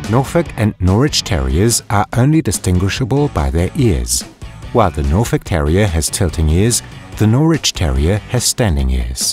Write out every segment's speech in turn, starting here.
Norfolk and Norwich Terriers are only distinguishable by their ears. While the Norfolk Terrier has tilting ears, the Norwich Terrier has standing ears.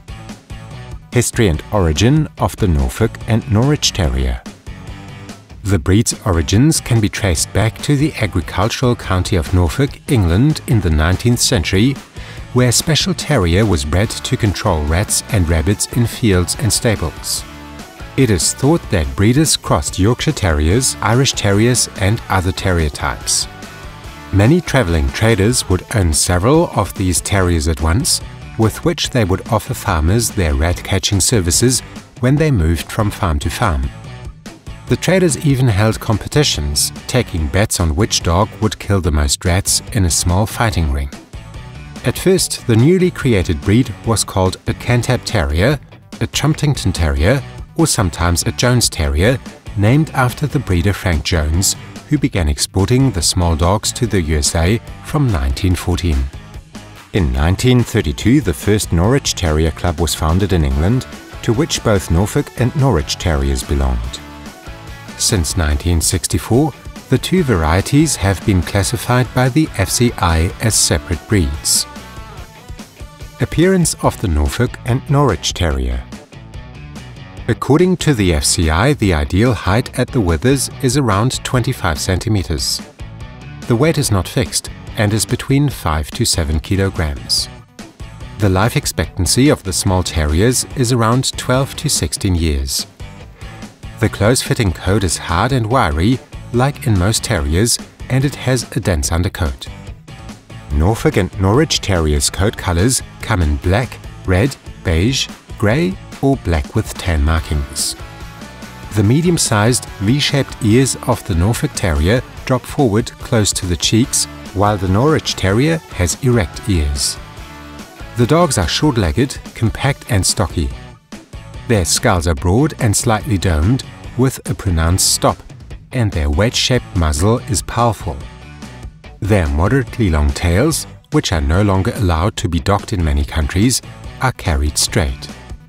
History and origin of the Norfolk and Norwich Terrier. The breed's origins can be traced back to the agricultural county of Norfolk, England in the 19th century, where a special terrier was bred to control rats and rabbits in fields and stables. It is thought that breeders crossed Yorkshire Terriers, Irish Terriers and other terrier types. Many travelling traders would own several of these terriers at once, with which they would offer farmers their rat-catching services when they moved from farm to farm. The traders even held competitions, taking bets on which dog would kill the most rats in a small fighting ring. At first, the newly created breed was called a Cantab Terrier, a Trumpington Terrier, or sometimes a Jones Terrier, named after the breeder Frank Jones, who began exporting the small dogs to the USA from 1914. In 1932, the first Norwich Terrier Club was founded in England, to which both Norfolk and Norwich Terriers belonged. Since 1964, the two varieties have been classified by the FCI as separate breeds. Appearance of the Norfolk and Norwich Terrier. According to the FCI, the ideal height at the withers is around 25 centimeters. The weight is not fixed and is between 5 to 7 kilograms. The life expectancy of the small terriers is around 12 to 16 years. The close-fitting coat is hard and wiry, like in most terriers, and it has a dense undercoat. Norfolk and Norwich Terriers' coat colors come in black, red, beige, grey or black with tan markings. The medium-sized V-shaped ears of the Norfolk Terrier drop forward close to the cheeks, while the Norwich Terrier has erect ears. The dogs are short-legged, compact and stocky. Their skulls are broad and slightly domed, with a pronounced stop, and their wedge-shaped muzzle is powerful. Their moderately long tails, which are no longer allowed to be docked in many countries, are carried straight.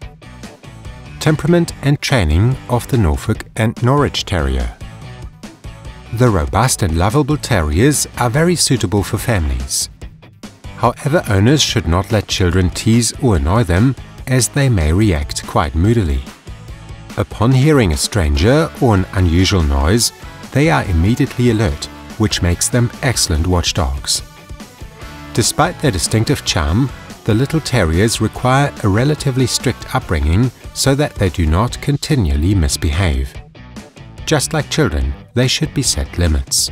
Temperament and training of the Norfolk and Norwich Terrier. The robust and lovable terriers are very suitable for families. However, owners should not let children tease or annoy them, as they may react quite moodily. Upon hearing a stranger or an unusual noise, they are immediately alert, which makes them excellent watchdogs. Despite their distinctive charm, the little terriers require a relatively strict upbringing so that they do not continually misbehave. Just like children, they should be set limits.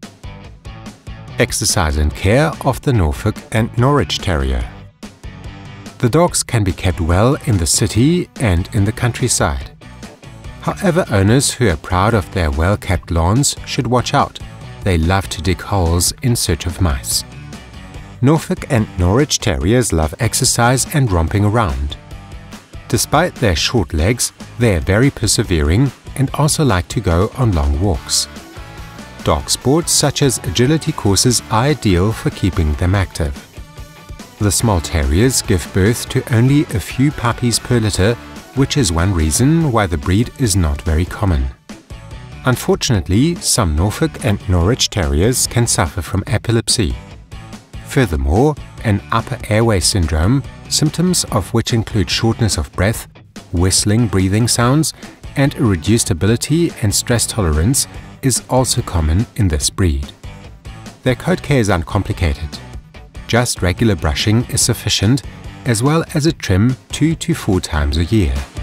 Exercise and care of the Norfolk and Norwich Terrier. The dogs can be kept well in the city and in the countryside. However, owners who are proud of their well-kept lawns should watch out. They love to dig holes in search of mice. Norfolk and Norwich Terriers love exercise and romping around. Despite their short legs, they are very persevering and also like to go on long walks. Dog sports such as agility courses are ideal for keeping them active. The small terriers give birth to only a few puppies per litter, which is one reason why the breed is not very common. Unfortunately, some Norfolk and Norwich Terriers can suffer from epilepsy. Furthermore, an upper airway syndrome, symptoms of which include shortness of breath, whistling breathing sounds, and a reduced ability and stress tolerance, is also common in this breed. Their coat care is uncomplicated. Just regular brushing is sufficient, as well as a trim 2 to 4 times a year.